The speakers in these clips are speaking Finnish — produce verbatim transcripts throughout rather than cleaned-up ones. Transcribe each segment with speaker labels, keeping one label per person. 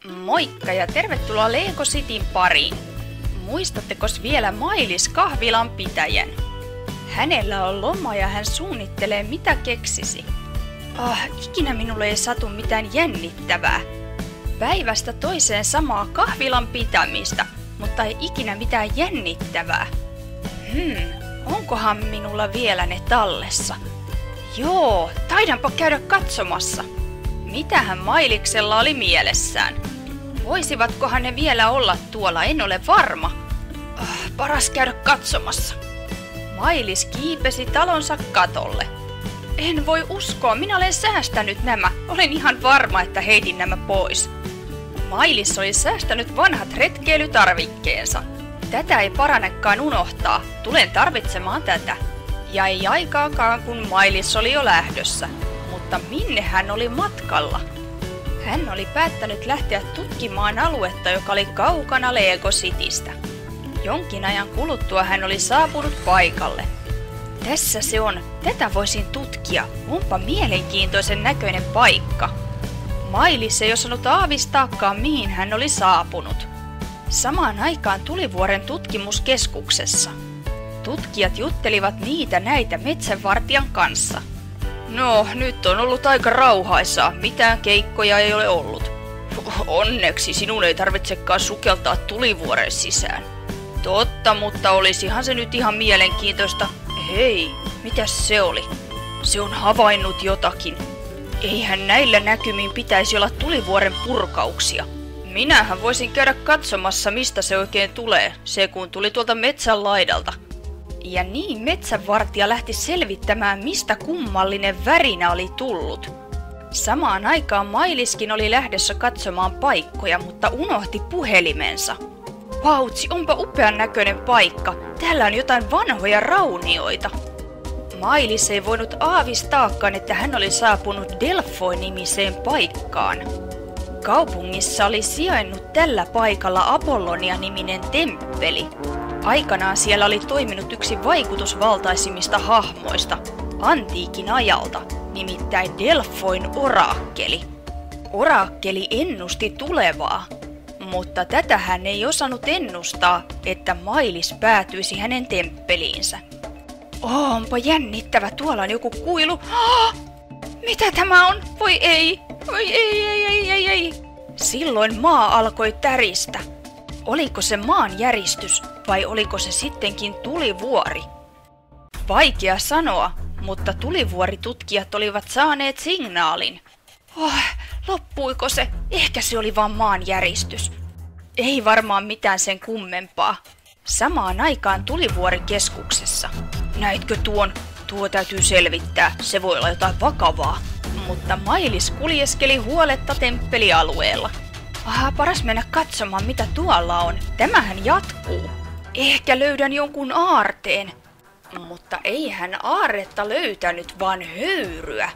Speaker 1: Moikka ja tervetuloa Lego Cityn pariin. Muistattekos vielä Mailis kahvilan pitäjän? Hänellä on loma ja hän suunnittelee mitä keksisi. Ah, ikinä minulle ei satu mitään jännittävää. Päivästä toiseen samaa kahvilan pitämistä, mutta ei ikinä mitään jännittävää. Hmm, onkohan minulla vielä ne tallessa? Joo, taidanpa käydä katsomassa. Mitähän Mailiksella oli mielessään? Voisivatkohan ne vielä olla tuolla, en ole varma. Oh, paras käydä katsomassa. Mailis kiipesi talonsa katolle. En voi uskoa, minä olen säästänyt nämä. Olen ihan varma, että heitin nämä pois. Mailis oli säästänyt vanhat retkeilytarvikkeensa. Tätä ei paranekaan unohtaa. Tulen tarvitsemaan tätä. Ja ei aikaakaan, kun Mailis oli jo lähdössä. Mutta minne hän oli matkalla? Hän oli päättänyt lähteä tutkimaan aluetta, joka oli kaukana Lego Citystä. Jonkin ajan kuluttua hän oli saapunut paikalle. Tässä se on. Tätä voisin tutkia. Onpa mielenkiintoisen näköinen paikka. Mailis ei osannut aavistaakaan, mihin hän oli saapunut. Samaan aikaan Tulivuoren tutkimuskeskuksessa. Tutkijat juttelivat niitä näitä metsänvartijan kanssa. No, nyt on ollut aika rauhaisaa. Mitään keikkoja ei ole ollut. Onneksi sinun ei tarvitsekaan sukeltaa Tulivuoren sisään. Totta, mutta olisihan se nyt ihan mielenkiintoista. Hei, mitäs se oli? Se on havainnut jotakin. Eihän näillä näkymin pitäisi olla Tulivuoren purkauksia. Minähän voisin käydä katsomassa, mistä se oikein tulee, se kun tuli tuolta metsän laidalta. Ja niin metsänvartija lähti selvittämään, mistä kummallinen värinä oli tullut. Samaan aikaan Mailiskin oli lähdössä katsomaan paikkoja, mutta unohti puhelimensa. Vautsi, onpa upean näköinen paikka. Täällä on jotain vanhoja raunioita. Mailis ei voinut aavistaakaan, että hän oli saapunut Delphoi-nimiseen paikkaan. Kaupungissa oli sijainnut tällä paikalla Apollonia-niminen temppeli. Aikanaan siellä oli toiminut yksi vaikutusvaltaisimmista hahmoista, antiikin ajalta, nimittäin Delphoin oraakkeli. Oraakkeli ennusti tulevaa, mutta tätä hän ei osannut ennustaa, että Mailis päätyisi hänen temppeliinsä. Oh, onpa jännittävä, tuolla on joku kuilu. Oh, mitä tämä on? Voi ei, voi ei, ei, ei, ei, ei. Silloin maa alkoi täristä. Oliko se maanjäristys vai oliko se sittenkin tulivuori? Vaikea sanoa, mutta tulivuoritutkijat olivat saaneet signaalin. Oh, loppuiko se? Ehkä se oli vain maanjäristys. Ei varmaan mitään sen kummempaa. Samaan aikaan Tulivuorikeskuksessa. Näitkö tuon? Tuo täytyy selvittää, se voi olla jotain vakavaa. Mutta Mailis kuljeskeli huoletta temppelialueella. Aha, paras mennä katsomaan, mitä tuolla on. Tämähän jatkuu. Ehkä löydän jonkun aarteen. Mutta ei hän aarretta löytänyt, vaan höyryä.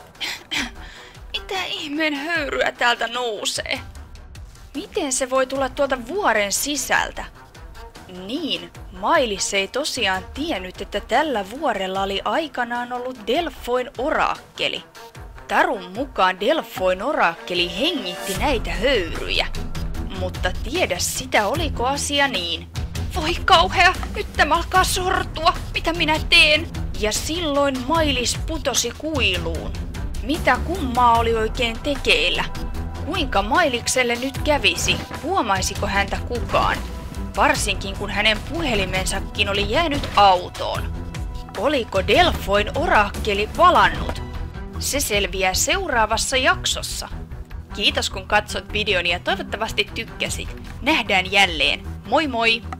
Speaker 1: Mitä ihmeen höyryä täältä nousee? Miten se voi tulla tuolta vuoren sisältä? Niin, Mailis ei tosiaan tiennyt, että tällä vuorella oli aikanaan ollut Delphoin oraakkeli. Tarun mukaan Delphoin oraakkeli hengitti näitä höyryjä. Mutta tiedä sitä, oliko asia niin. Voi kauhea, nyt tämä alkaa sortua, mitä minä teen? Ja silloin Mailis putosi kuiluun. Mitä kummaa oli oikein tekeillä? Kuinka Mailikselle nyt kävisi? Huomaisiko häntä kukaan? Varsinkin kun hänen puhelimensakin oli jäänyt autoon. Oliko Delphoin oraakkeli palannut? Se selviää seuraavassa jaksossa. Kiitos kun katsot videon ja toivottavasti tykkäsit. Nähdään jälleen. Moi moi!